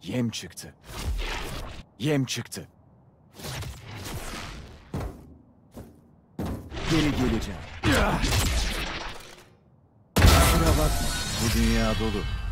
Yem çıktı. Yem çıktı. Geri geleceğim. Kusura bakma. Bu dünya dolu.